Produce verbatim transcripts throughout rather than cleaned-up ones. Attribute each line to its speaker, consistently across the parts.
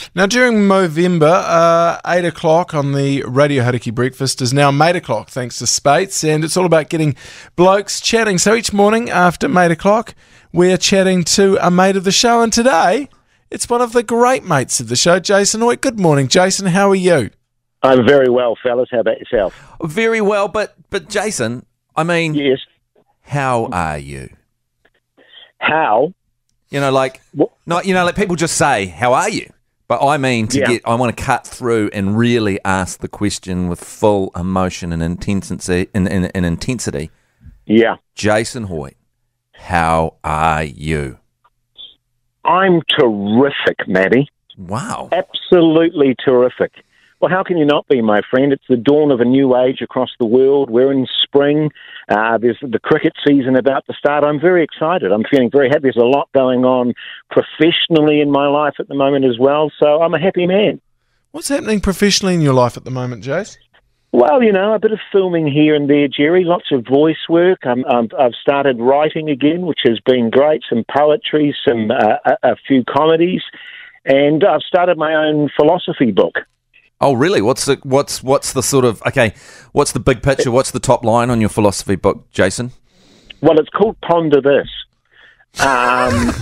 Speaker 1: Now, during Movember, uh, eight o'clock on the Radio Hauraki Breakfast is now eight o'clock, thanks to Spates, and it's all about getting blokes chatting. So each morning after eight o'clock, we're chatting to a mate of the show, and today it's one of the great mates of the show, Jason Hoyte. Good morning, Jason. How are you?
Speaker 2: I'm very well, fellas. How about yourself?
Speaker 3: Very well, but but Jason, I mean,
Speaker 2: Yes.
Speaker 3: how are you?
Speaker 2: How?
Speaker 3: You know, like,
Speaker 2: What?
Speaker 3: not you know, like people just say, "How are you?" But I mean, to
Speaker 2: Yeah.
Speaker 3: get, I want to cut through and really ask the question with full emotion and intensity. And, and, and intensity.
Speaker 2: Yeah.
Speaker 3: Jason Hoyte, how are you?
Speaker 2: I'm terrific, Matty.
Speaker 3: Wow.
Speaker 2: Absolutely terrific. Well, how can you not be, my friend? It's the dawn of a new age across the world. We're in spring. Uh, there's the cricket season about to start. I'm very excited. I'm feeling very happy. There's a lot going on professionally in my life at the moment as well, so I'm a happy man.
Speaker 1: What's happening professionally in your life at the moment, Jace?
Speaker 2: Well, you know, a bit of filming here and there, Jerry. Lots of voice work. Um, um, I've started writing again, which has been great. Some poetry, some uh, a, a few comedies, and I've started my own philosophy book.
Speaker 3: Oh, really? What's the what's what's the sort of okay? What's the big picture? What's the top line on your philosophy book, Jason?
Speaker 2: Well, it's called Ponder This. Um,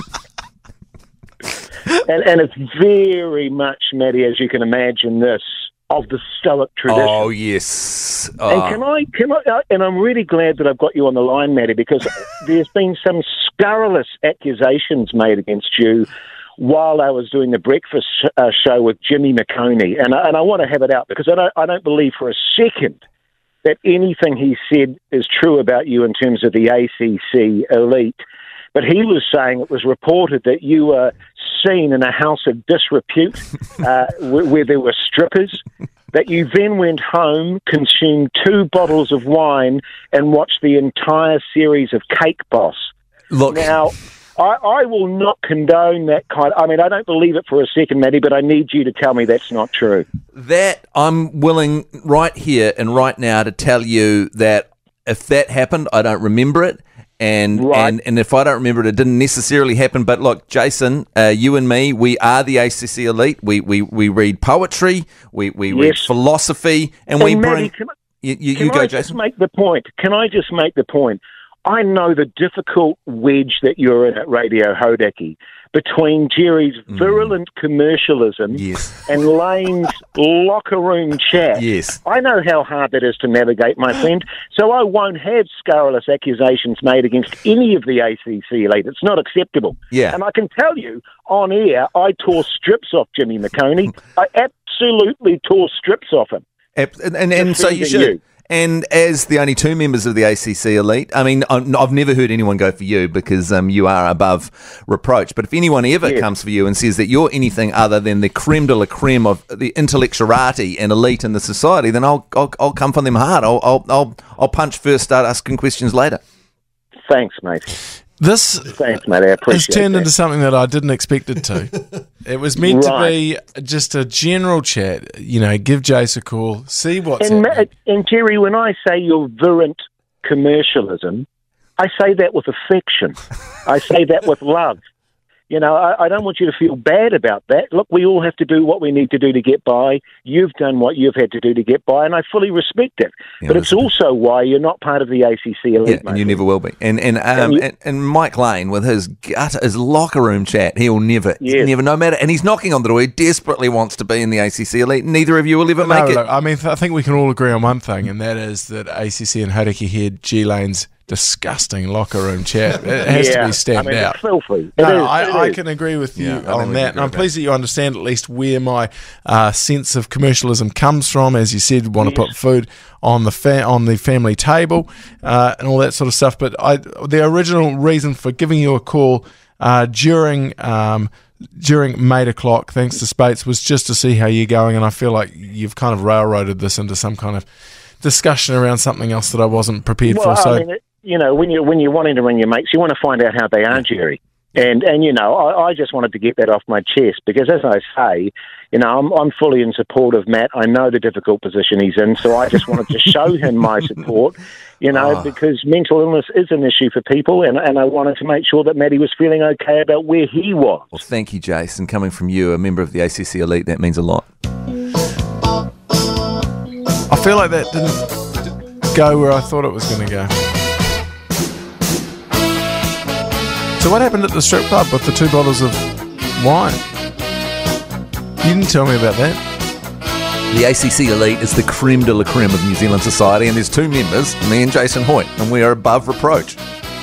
Speaker 2: and, and it's very much, Matty, as you can imagine, this of the Stoic tradition.
Speaker 3: Oh, yes.
Speaker 2: And
Speaker 3: Oh.
Speaker 2: can I, can I, uh, and I'm really glad that I've got you on the line, Matty, because there's been some scurrilous accusations made against you while I was doing the breakfast sh- uh, show with Jimmy McConey, and I, and I want to have it out because I don't, I don't believe for a second that anything he said is true about you in terms of the A C C Elite. But he was saying it was reported that you were seen in a house of disrepute uh, where, where there were strippers, that you then went home, consumed two bottles of wine, and watched the entire series of Cake Boss.
Speaker 3: Look.
Speaker 2: Now, I, I will not condone that kind of, I mean, I don't believe it for a second, Matty, but I need you to tell me that's not true.
Speaker 3: That I'm willing right here and right now to tell you that if that happened, I don't remember it. And,
Speaker 2: Right.
Speaker 3: and and if I don't remember it, it didn't necessarily happen. But look, Jason, uh, you and me, we are the A C C Elite. We we, we read poetry, we, we read
Speaker 2: Yes.
Speaker 3: philosophy, and,
Speaker 2: And
Speaker 3: we
Speaker 2: Matty,
Speaker 3: bring...
Speaker 2: can I-
Speaker 3: you you,
Speaker 2: Can
Speaker 3: you go,
Speaker 2: I just
Speaker 3: Jason.
Speaker 2: make the point? Can I just make the point? I know the difficult wedge that you're in at Radio Hauraki between Jerry's virulent commercialism
Speaker 3: Yes.
Speaker 2: and Lane's locker room chat.
Speaker 3: Yes.
Speaker 2: I know how hard that is to navigate, my friend, so I won't have scurrilous accusations made against any of the A C C Elite. It's not acceptable.
Speaker 3: Yeah.
Speaker 2: And I can tell you, on air, I tore strips off Jimmy McConey. I absolutely tore strips off him.
Speaker 3: Ab- And, and, and so you
Speaker 2: Defending
Speaker 3: should.
Speaker 2: you.
Speaker 3: And as the only two members of the A C C Elite, I mean, I'm- I've never heard anyone go for you because um, you are above reproach. But if anyone ever
Speaker 2: Yes.
Speaker 3: comes for you and says that you're anything other than the creme de la creme of the intellectuality and elite in the society, then I'll I'll, I'll come for them hard. I'll, I'll I'll I'll punch first, start asking questions later.
Speaker 2: Thanks, mate.
Speaker 1: This
Speaker 2: Thanks, mate. I
Speaker 1: has
Speaker 2: appreciate
Speaker 1: turned
Speaker 2: that.
Speaker 1: into something that I didn't expect it to. It was meant
Speaker 2: Right.
Speaker 1: to be just a general chat, you know, give Jace a call, see what's
Speaker 2: And,
Speaker 1: happening.
Speaker 2: Ma- and Jerry, when I say your virulent commercialism, I say that with affection. I say that with love. You know, I, I don't want you to feel bad about that. Look, we all have to do what we need to do to get by. You've done what you've had to do to get by, and I fully respect it.
Speaker 3: Yeah,
Speaker 2: but it's also why you're not part of the A C C Elite,
Speaker 3: Yeah,
Speaker 2: mate.
Speaker 3: and you never will be. And and um,
Speaker 2: And you-
Speaker 3: and, and Mike Lane with his gut, his locker room chat, he'll never,
Speaker 2: Yes.
Speaker 3: never, no matter. And he's knocking on the door. He desperately wants to be in the A C C Elite. Neither of you will ever
Speaker 1: No,
Speaker 3: make it.
Speaker 1: look, I mean, I think we can all agree on one thing, and that is that A C C and Hauraki head G Lane's disgusting locker room chat. It has
Speaker 2: yeah,
Speaker 1: to be stamped
Speaker 2: I mean,
Speaker 1: out.
Speaker 2: It's filthy. It
Speaker 1: No,
Speaker 2: is,
Speaker 1: I,
Speaker 2: it
Speaker 1: I
Speaker 2: is.
Speaker 1: can agree with you
Speaker 3: Yeah, I think
Speaker 1: on
Speaker 3: we can
Speaker 1: that.
Speaker 3: agree
Speaker 1: And I'm
Speaker 3: with
Speaker 1: pleased that you understand at least where my uh, sense of commercialism comes from. As you said, want to
Speaker 2: Yes.
Speaker 1: put food on the fa- on the family table uh, and all that sort of stuff. But I, the original reason for giving you a call uh, during um, during eight o'clock, thanks to Spates, was just to see how you're going. And I feel like you've kind of railroaded this into some kind of discussion around something else that I wasn't prepared
Speaker 2: Well,
Speaker 1: for. So.
Speaker 2: I mean, it, you know, when you're, when you're wanting to ring your mates, you want to find out how they are, Jerry. And, and you know, I, I just wanted to get that off my chest because, as I say, you know, I'm, I'm fully in support of Matt. I know the difficult position he's in, so I just wanted to show him my support, you know, oh. because mental illness is an issue for people, and, and I wanted to make sure that Matty was feeling okay about where he was.
Speaker 3: Well, thank you, Jason. Coming from you, a member of the A C C Elite, that means a lot.
Speaker 1: I feel like that didn't go where I thought it was going to go. So what happened at the strip club with the two bottles of wine? You didn't tell me about that.
Speaker 3: The A C C Elite is the creme de la creme of New Zealand society, and there's two members, me and Jason Hoyte, and we are above reproach.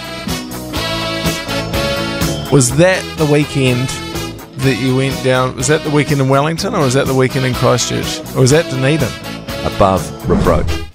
Speaker 1: Was that the weekend that you went down? Was that the weekend in Wellington, or was that the weekend in Christchurch? Or was that Dunedin?
Speaker 3: Above reproach.